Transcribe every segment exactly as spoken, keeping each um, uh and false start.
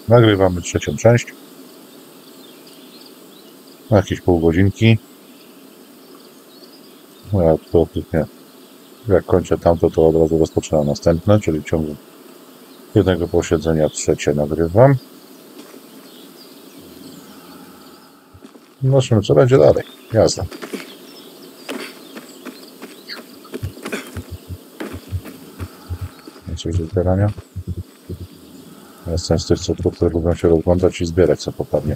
Nagrywamy trzecią część. Na jakieś pół godzinki. No ja to nie. Jak kończę tamto, to od razu rozpoczynam następne, czyli w ciągu jednego posiedzenia trzecie nagrywam. Zobaczymy, co będzie dalej. Jazda. Coś do zbierania. Jestem z tych cukrów, które lubią się rozglądać i zbierać co popadnie.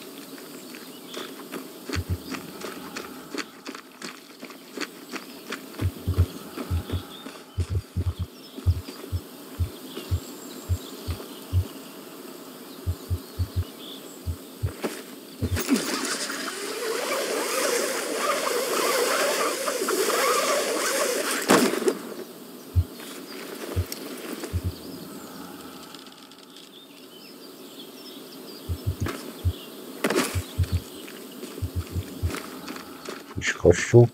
Jakiś kościół.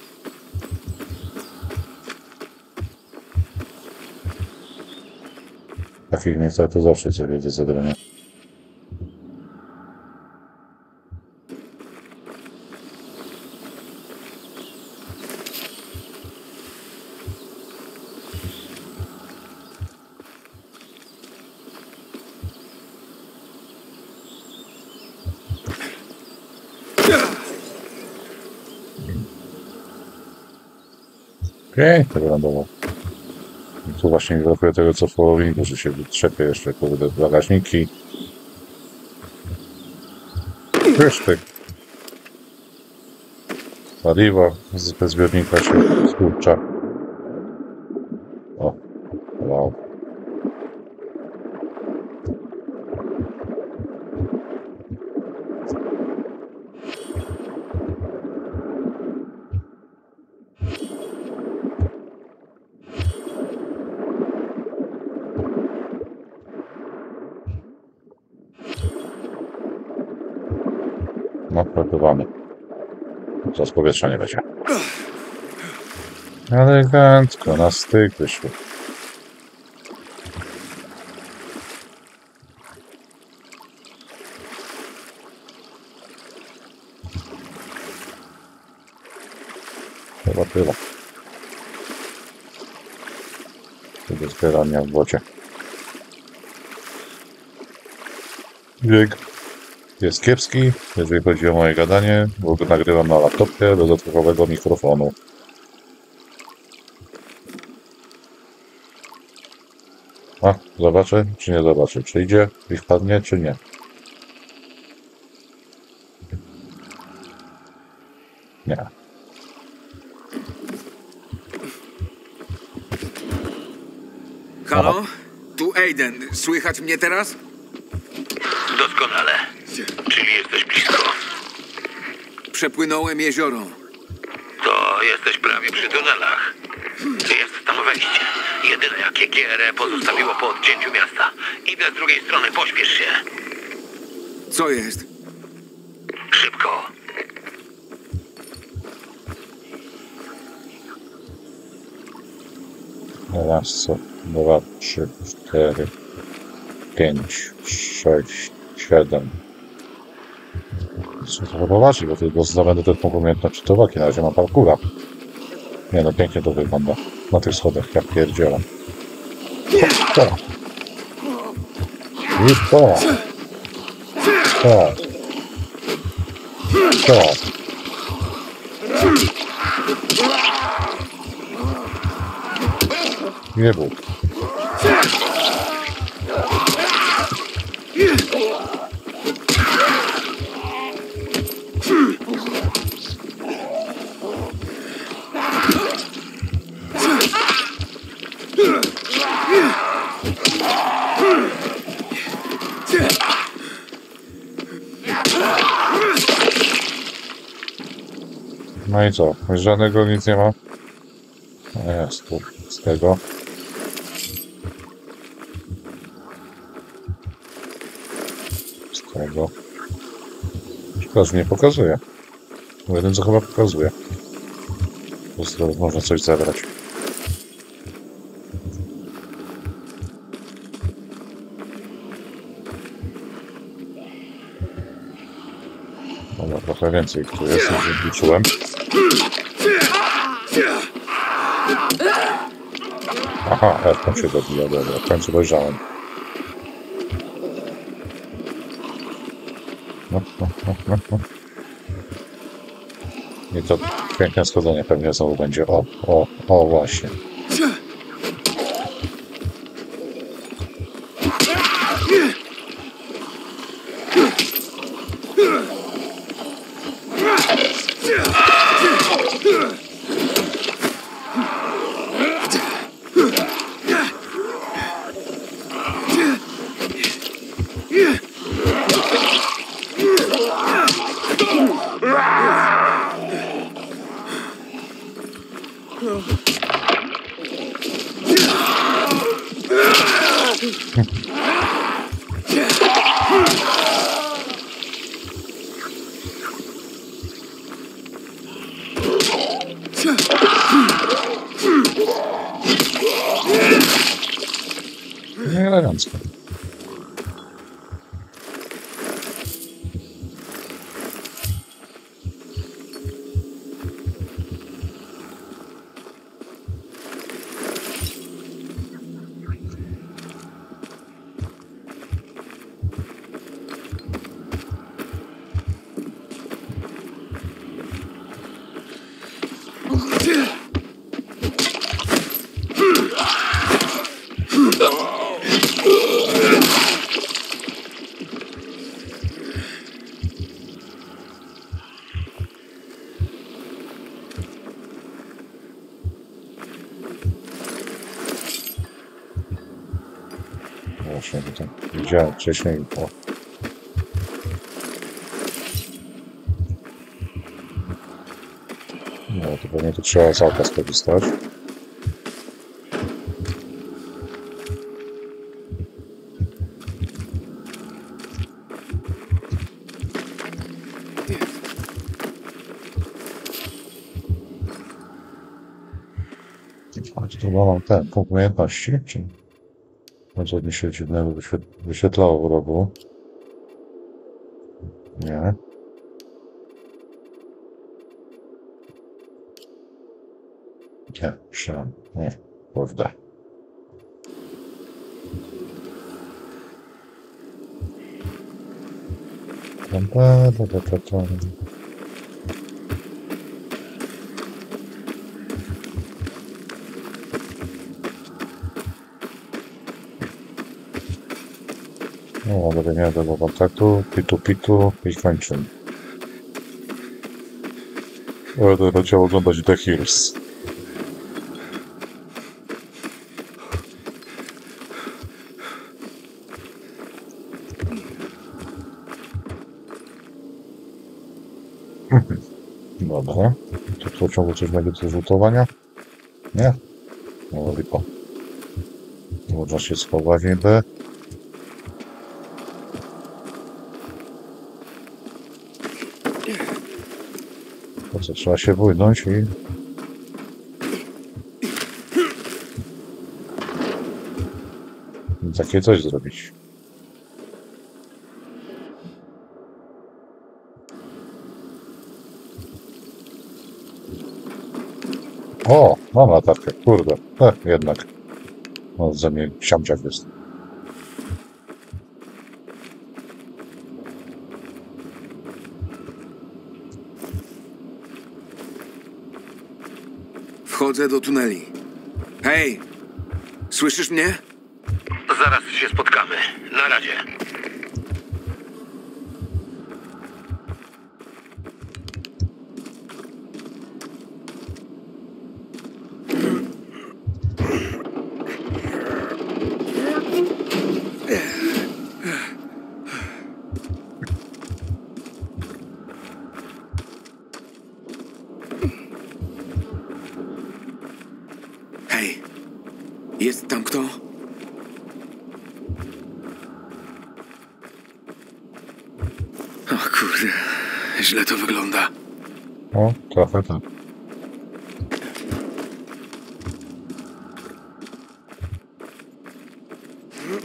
W takich miejscach to zawsze coś wiedzie zagrania. Pięknie wylądował. I tu właśnie mi brakuje tego, co w polowinku, że się wytrzepie jeszcze kurde bagażniki. Krysztyk. Paliwa z zbiornika się skurcza. O, wow. No, próbowany. Zaraz powietrza nie będzie. Elegancko, na styk wyszło. Chyba tyle. Tego zbierania w bocie. Bieg jest kiepski, jeżeli chodzi o moje gadanie, bo go nagrywam na laptopie do dodatkowego mikrofonu. A, zobaczę, czy nie zobaczę. Czy idzie i wpadnie, czy nie. Nie. Halo? Tu Aiden. Słychać mnie teraz? Doskonale. Czyli jesteś blisko. Przepłynąłem jezioro. To jesteś prawie przy tunelach. Jest tam wejście. Jedyne jakie G R E pozostawiło po odcięciu miasta. Idę z drugiej strony, pośpiesz się. Co jest? Szybko. Raz, co? Dwa, trzy, cztery, pięć, sześć, siedem. Co to zobaczyć, bo tylko zdobędę tę umiejętność czytowaki. Na razie mam parkura. Nie no, pięknie to wygląda. Na tych schodach, jak pierdzielam. To. I to. To. To. Nie był. No i co? Żadnego nic nie ma. Jest tu z tego. Z tego. Szkoda, że nie pokazuje. Jeden co chyba pokazuje. Po prostu można coś zebrać. Dobra, trochę więcej tu jest, niż liczyłem. Aha, F tam się dobija, dobra, w końcu dojrzałem. No, no, no, no, no. I to piękne schodzenie pewnie znowu będzie. O, o, o, właśnie. Nie elegancko. Właśnie tutaj widziałem wcześniej. O. No to pewnie tu trzeba z auta skorzystać. A tu chyba mam ten punkt umiejętności, czy co mi się dziwnego wyświetlało w rogu? Nie. Nie, trzymam. Nie, kurde. Tam, ta, ta, ta, ta, ta. No, ale nie do kontaktu, pitu, pitu i kończymy. Będę chciał oglądać The Hills. Dobra. Czy w pociągu coś będzie do zrzutowania? Nie? No lipo. Można się schować niby. Po co trzeba się bójnąć i... i takie coś zrobić. O, mam latarkę, kurde. E, jednak. No, ze mnie siamciak jest. Wchodzę do tuneli. Hej! Słyszysz mnie? Zaraz się spotkamy. Na razie. Hej! Jest tam kto? O kurde, źle to wygląda. O, trochę tak.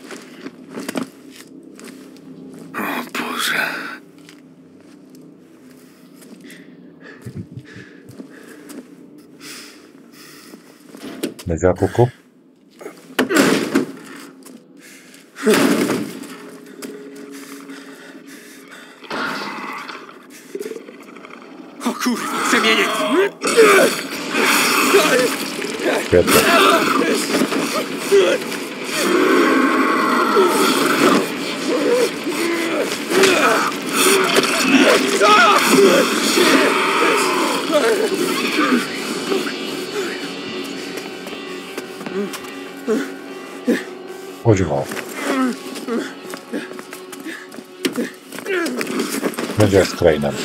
O Boże. Będzie kuku? O kurwa, przemieniec! Świetnie. Chodziło. Będzie jak z Crane'em.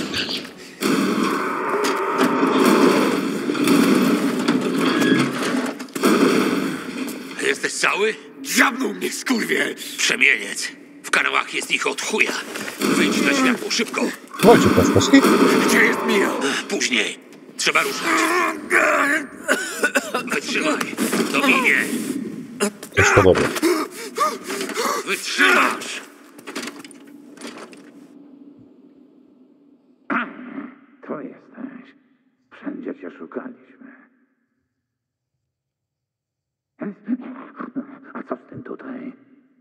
Jesteś cały? Dziabnął mnie, skurwie! Przemieniec. W kanałach jest ich od chuja. Wyjdź na światło, szybko. Wojciech Kaczkowski? Gdzie jest Mia? Później. Trzeba ruszać. Wytrzymaj. To minie. Też podobnie. Wytrzymasz. To jesteś. Wszędzie cię szukaliśmy. A co z tym tutaj?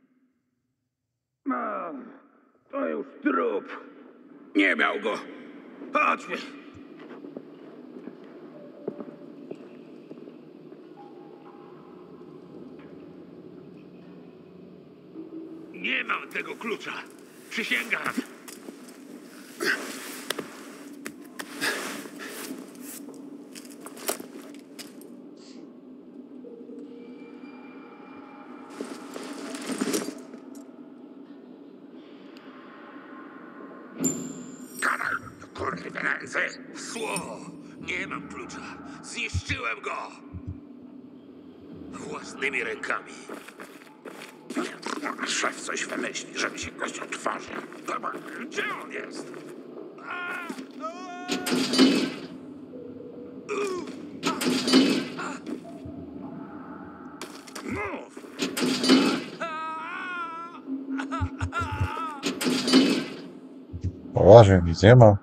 A, to już trup. Nie miał go. Chodźmy. Nie mam tego klucza. Przysięgam. Kanal, kurwa ręce. Słowo. Nie mam klucza. Zniszczyłem go. Własnymi rękami. Szef coś wymyśli, żeby się gość otworzył. Dobra, gdzie on jest? Mów! Poważnie, nic nie ma.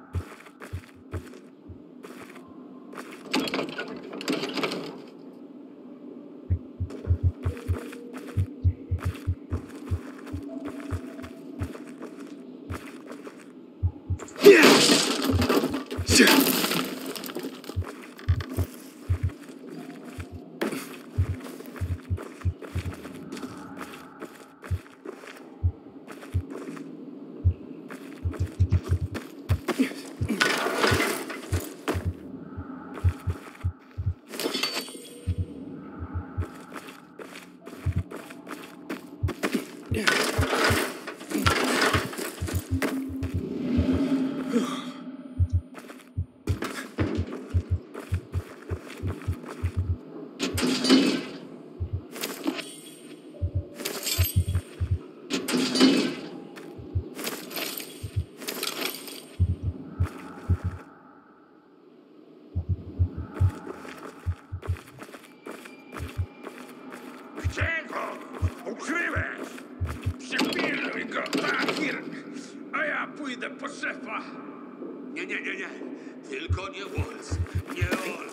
Gdzie go? Ukryłeś! Przypilnuj go, Tahir! A ja pójdę po szefa. Nie, nie, nie, nie. Tylko nie Walls. Nie on.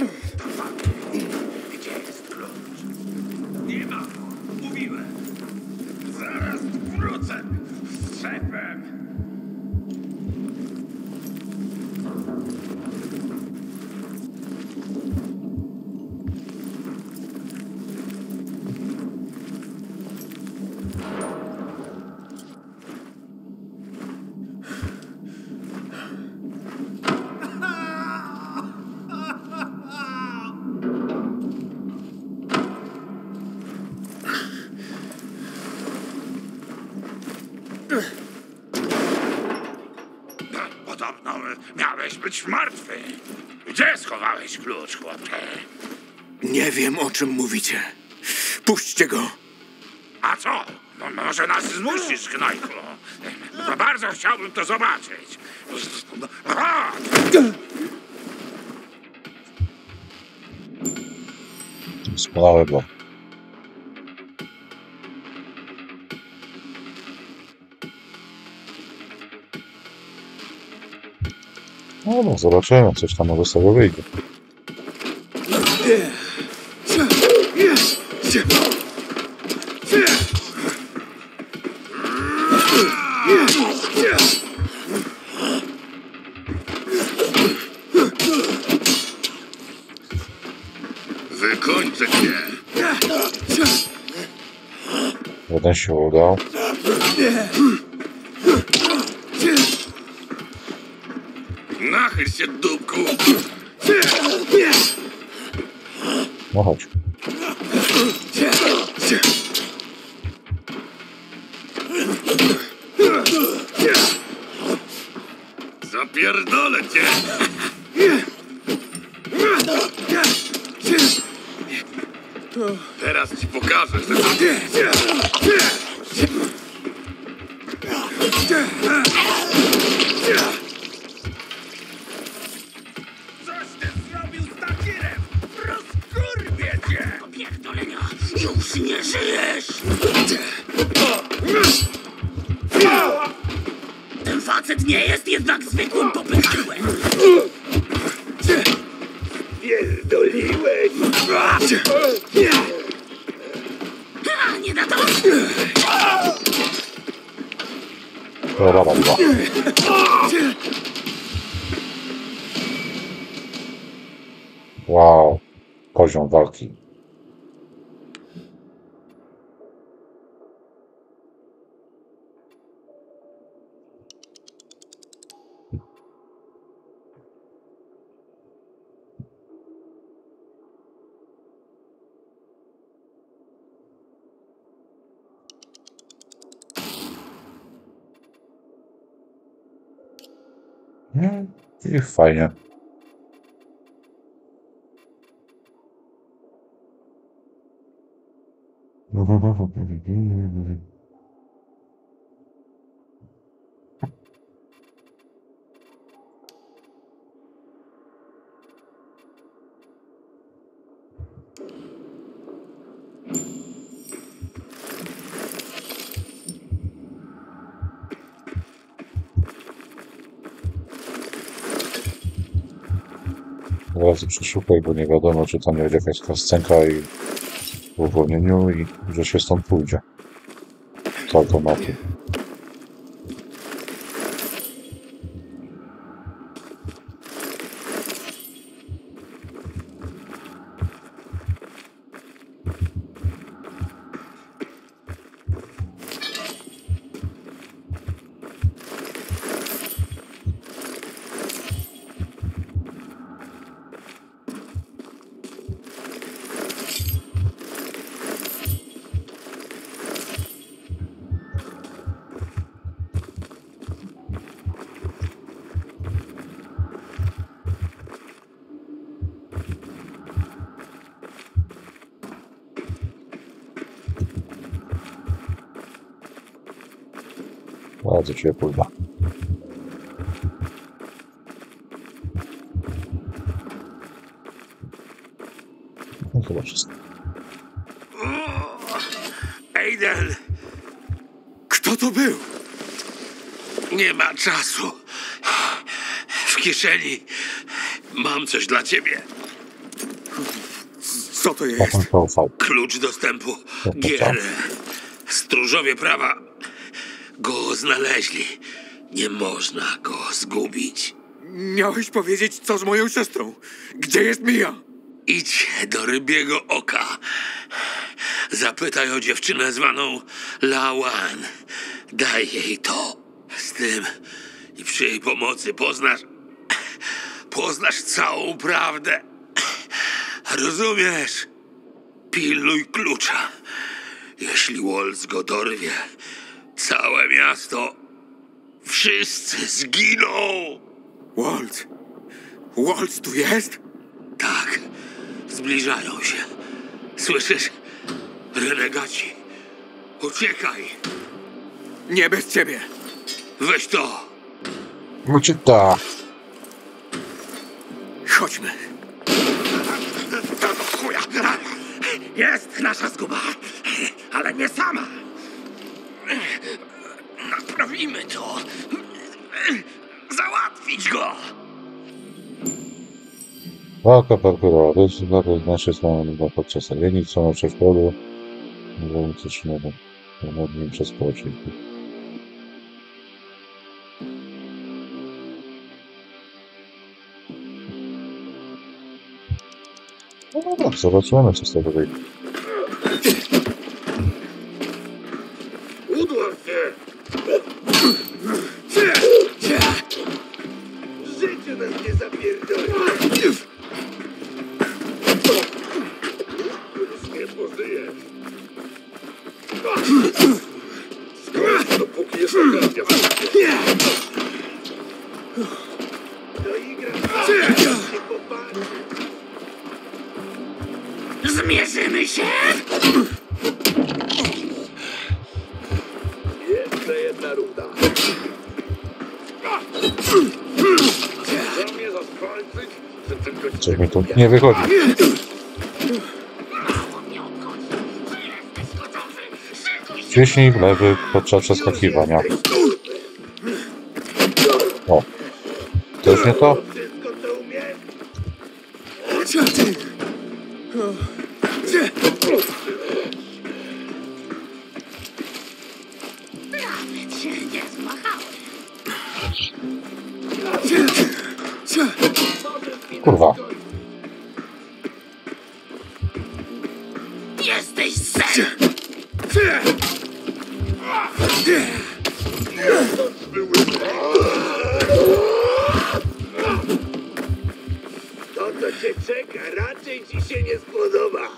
Gdzie jest klucz? Nie ma. Mówiłem. Zaraz wrócę z szefem. Podobno miałeś być martwy. Gdzie schowałeś klucz, chłopcze? Nie wiem, o czym mówicie. Puśćcie go. A co? No, może nas zmusisz, gnojku. No, bardzo chciałbym to zobaczyć. Chodź! Doskonałego. No, no, zobaczymy, coś tam może sobie wyjdzie. Wykończę cię. Jeden się udał. Nachyl się, dupku. No chodź. Zapierdolę cię. Teraz ci pokażę, że to... Coś ty zrobił z Takirem! Rozkurwię cię! Pierdolenia, już nie żyjesz! Ten facet nie jest jednak zwykłym popychadłem. Pierdoliłeś! A, nie da to? Dobra, dobra. Wow. Poziom walki. Hmm, i fajnie. Razy przeszukaj, bo nie wiadomo, czy tam będzie jakaś scenka i w uwolnieniu i że się stąd pójdzie. Z automatu. Bardzo cię pływa. No chyba wszystko. Aiden! Kto to był? Nie ma czasu. W kieszeni mam coś dla ciebie. Co to jest? Potem V V. Klucz dostępu. Gier. Stróżowie prawa go znaleźli. Nie można go zgubić. Miałeś powiedzieć, co z moją siostrą. Gdzie jest Mia? Idź do Rybiego Oka. Zapytaj o dziewczynę zwaną Lawan. Daj jej to. Z tym i przy jej pomocy poznasz... Poznasz całą prawdę. Rozumiesz? Pilnuj klucza. Jeśli Waltz go dorwie, całe miasto... Wszyscy zginą. Waltz. Waltz tu jest? Tak, zbliżają się. Słyszysz? Renegaci. Uciekaj. Nie bez ciebie. Weź to. Ucieka. Chodźmy. To do chuja. Jest nasza zguba, ale nie sama. Naprawimy to. Załatwić go. Walka parkurowa. To jest naszej strony podczas agencji, co na przeszkodu. Było coś innego. Nad nim przeskoczyć. No dobra, zobaczymy, co z tego wyjdzie. Udław się! Życie nas nie zapierdoli! Już nie pożyjesz! Skończ, dopóki jest okazja! To igra nie popatrz! Zmierzymy się? Jeszcze jedna runda! Zamierzasz walczyć, że tylko Coś mi tu nie wychodzi. Wciśnij w lewy podczas przeskakiwania. O. To już nie to? wszystko co umiesz? Nawet się nie zmachałem. Kurwa. Jesteś sen! To, co cię czeka, raczej ci się nie spodoba.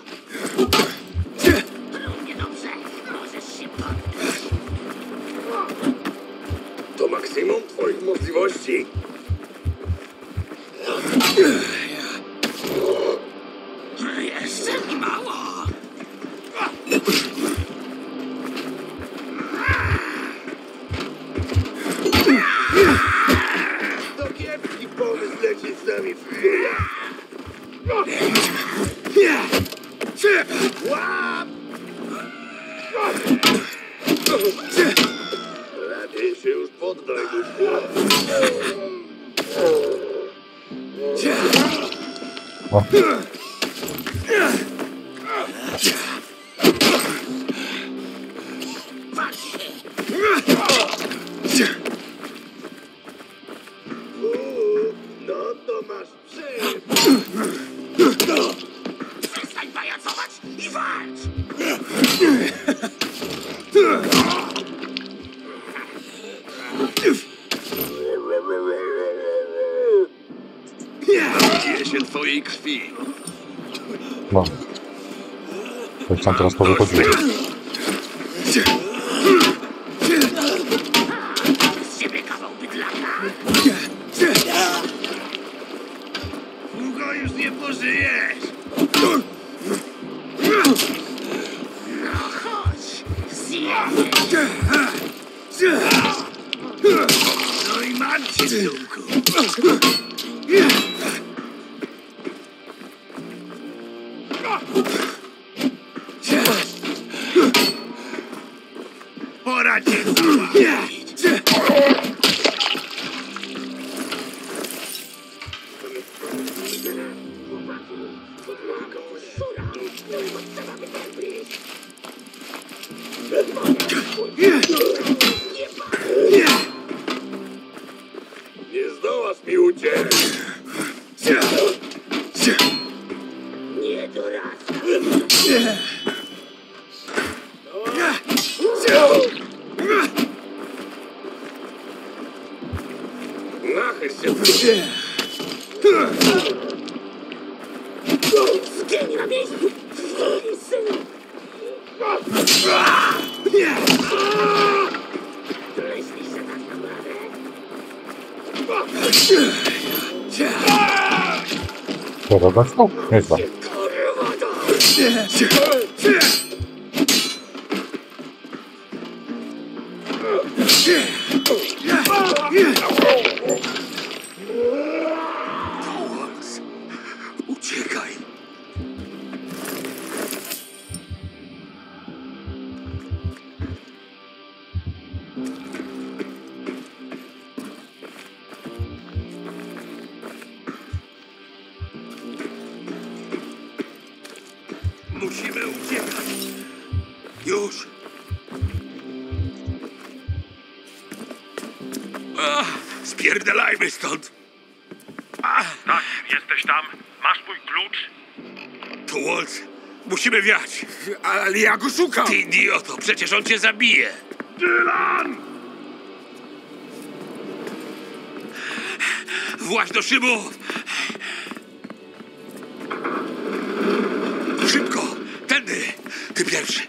Równie dobrze, możesz się poddać. To maksimum twoich możliwości. Jeszcze mi mało. To kiepski pomysł lecieć z nami w chwilę. Łap! Lepiej się już poddaj, duszku. O. Uuu, no to masz przyjemność. Przestań pajacować i walcz! Napiję się twojej krwi. No. Coś tam teraz powychodziło. Z ciebie kawał bydlaka. Długo już nie pożyjesz. No chodź, zjemy. No i mam cię, synku. Pora cię załatwić. Nie zdołasz mi uciec. Nie dorasta. Nachyl się. Zgień na miejscu. Synu. Myślisz, że tak naprawdę? Dobra, tak? No, nieźle. Kurwa to! Towarz, uciekaj. Musimy uciekać. Ach, spierdalajmy stąd. Ach, Tak, jesteś tam? Masz mój klucz? to Waltz. Musimy wiać. Ale ja go szukam! Ty idioto, przecież on cię zabije. Dylan! Właź do szybu. Szybko, tędy. Ty pierwszy.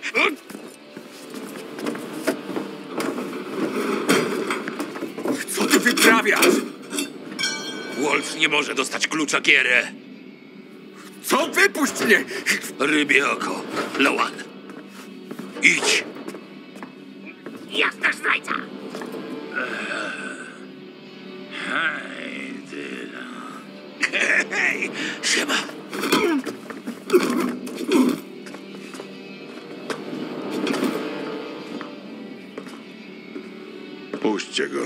Co ty wyprawiasz? Waltz nie może dostać klucza Gierę. Co? Wypuść mnie! Rybie oko. Lawan. Idź. Jasna zdrajca! Hej, Dylan. Hej, siema. Puśćcie go.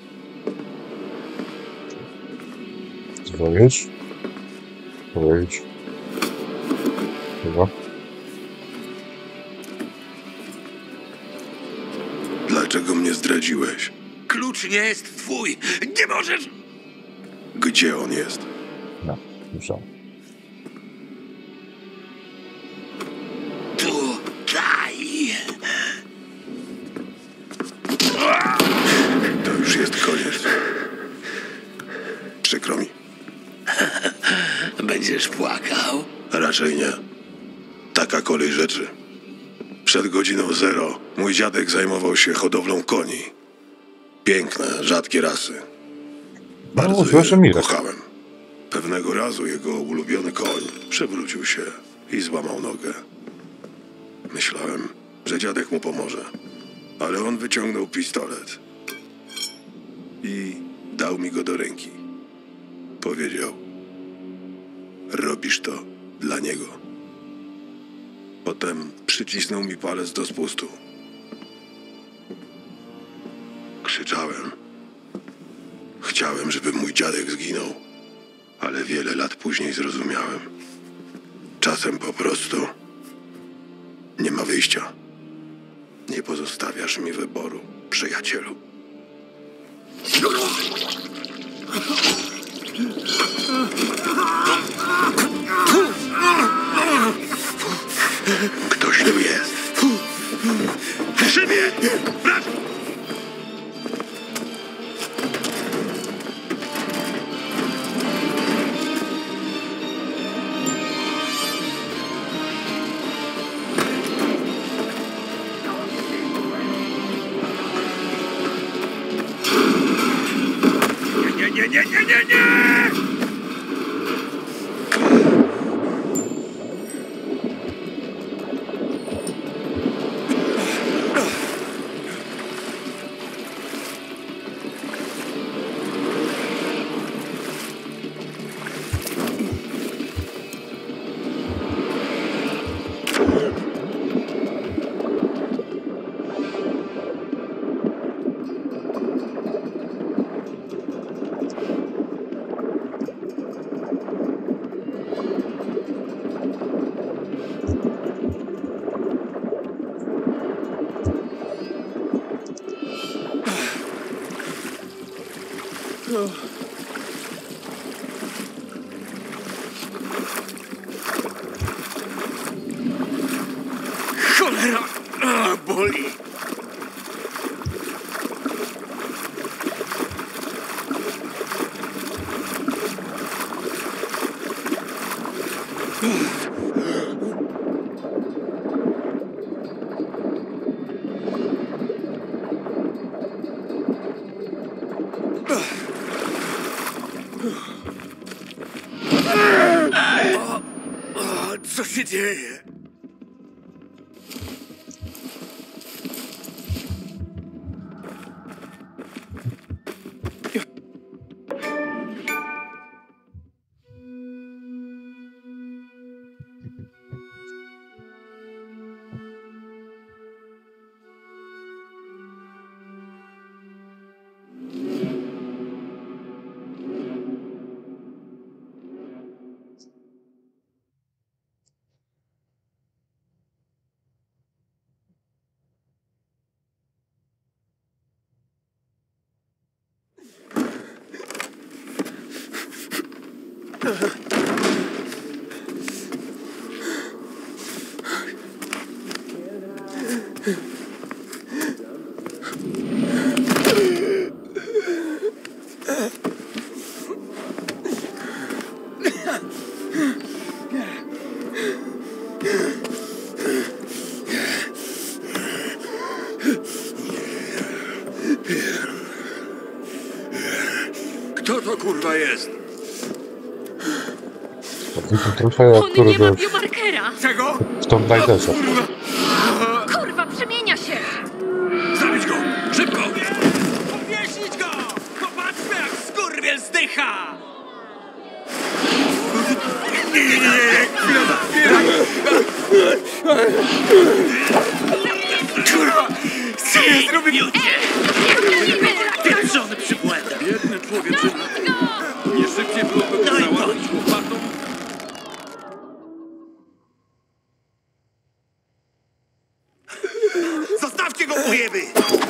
Zrobić? Powiedzieć. Chyba. Dlaczego mnie zdradziłeś? Klucz nie jest twój. Nie możesz. Gdzie on jest? No, słyszałem. Tutaj. To już jest koniec. Przykro mi. Będziesz płakał? Raczej nie. Taka kolej rzeczy. Przed godziną zero mój dziadek zajmował się hodowlą koni. Piękne, rzadkie rasy. Bardzo No, proszę je mi. kochałem. Pewnego razu jego ulubiony koń przewrócił się i złamał nogę. Myślałem, że dziadek mu pomoże, ale on wyciągnął pistolet i dał mi go do ręki. Powiedział: robisz to dla niego. Potem przycisnął mi palec do spustu. Krzyczałem. Chciałem, żeby mój dziadek zginął, ale wiele lat później zrozumiałem. Czasem po prostu nie ma wyjścia. Nie pozostawiasz mi wyboru, przyjacielu. Ktoś tu jest. Szybie! Brać! Nie, nie, nie, nie, nie, nie! Cholera! A, boli! Co się dzieje? Kto to kurwa jest? To trochę jak On nie ma kurde biomarkera! Czego? w Tomb Raiderze. Kurwa, przemienia się! Zabić go! Szybko! Powiesić go! Popatrzmy, jak skurwiel zdycha! Kurwa! Co ja zrobił? Pieprzony przybłęda! Biedny człowieczyna. Go! Nie szybciej byłoby go załatwić łopatą? Zostawcie go, ujeby!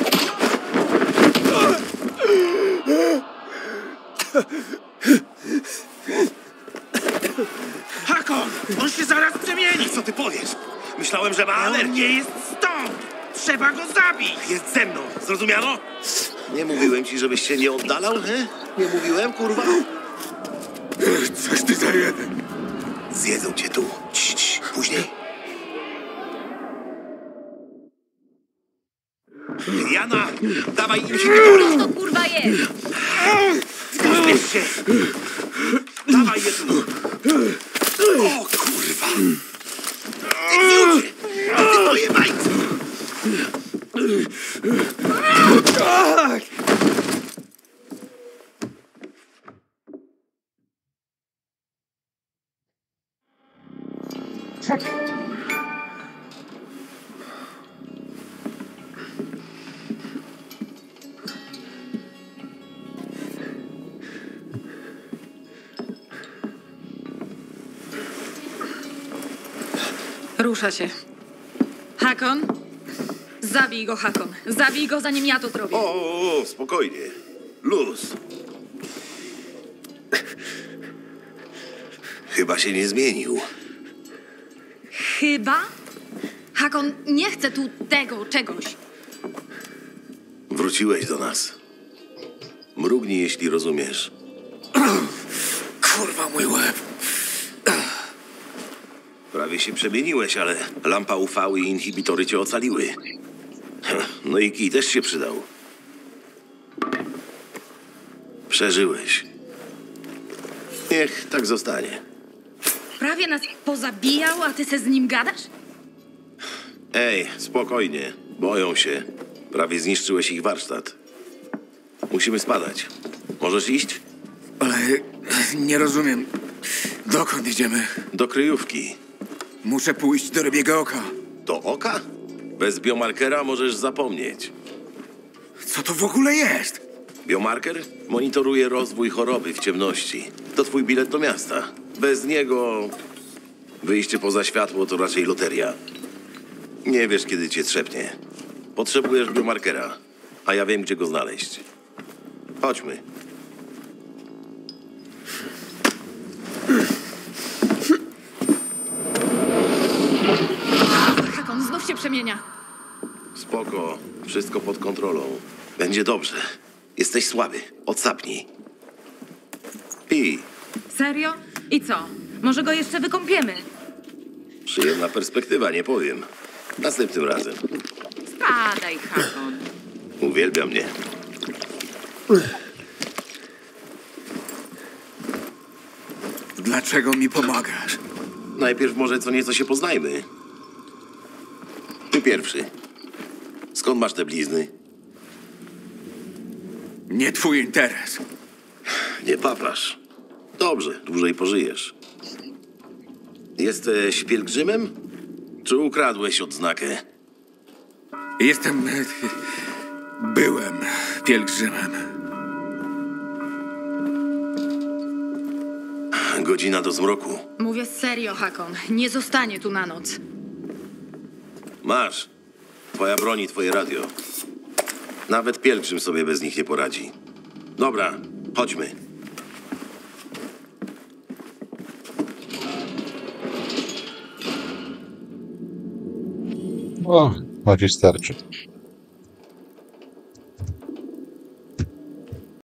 Hakon! On się zaraz przemieni! Co ty powiesz? Myślałem, że ma alergię. On nie jest stąd! Trzeba go zabić! Jest ze mną, zrozumiano? Nie mówiłem ci, żebyś się nie oddalał, he? Nie mówiłem, kurwa? Coś ty za jeden! Zjedzą cię tu. Cii, cii. Później. Jana, dawaj inhibitor! Co to kurwa jest? Zbierz się! Dawaj je tu! O kurwa! Idiocie! Ty pojebańcy! Rusza się. Hakon? Zabij go, Hakon. Zabij go, zanim ja to zrobię. O, o, o, spokojnie. Luz. Chyba się nie zmienił. Chyba? Hakon, nie chcę tu tego czegoś. Wróciłeś do nas. Mrugnij, jeśli rozumiesz. Kurwa, mój łeb! Prawie się przemieniłeś, ale lampa U V i inhibitory cię ocaliły. No i kij też się przydał. Przeżyłeś. Niech tak zostanie. Prawie nas pozabijał, a ty se z nim gadasz? Ej, spokojnie. Boją się. Prawie zniszczyłeś ich warsztat. Musimy spadać. Możesz iść? Ale nie rozumiem. Dokąd idziemy? Do kryjówki. Muszę pójść do rybiego oka. Do oka? Bez biomarkera możesz zapomnieć. Co to w ogóle jest? Biomarker monitoruje rozwój choroby w ciemności. To twój bilet do miasta. Bez niego wyjście poza światło to raczej loteria. Nie wiesz, kiedy cię trzepnie. Potrzebujesz biomarkera, a ja wiem, gdzie go znaleźć. Chodźmy. Hakon znów się przemienia. Spoko, wszystko pod kontrolą. Będzie dobrze. Jesteś słaby. Odsapnij. Pij. Serio? I co? Może go jeszcze wykąpiemy? Przyjemna perspektywa, nie powiem. Następnym razem. Spadaj, Hakon. Uwielbia mnie. Dlaczego mi pomagasz? Najpierw może co nieco się poznajmy. Ty pierwszy. Skąd masz te blizny? Nie twój interes. Nie paplasz. Dobrze, dłużej pożyjesz. Jesteś pielgrzymem? Czy ukradłeś odznakę? Jestem... Byłem pielgrzymem. Godzina do zmroku. Mówię serio, Hakon. Nie zostanie tu na noc. Masz. Twoja broń i twoje radio. Nawet pielgrzym sobie bez nich nie poradzi. Dobra, chodźmy. O, na dziś starczy.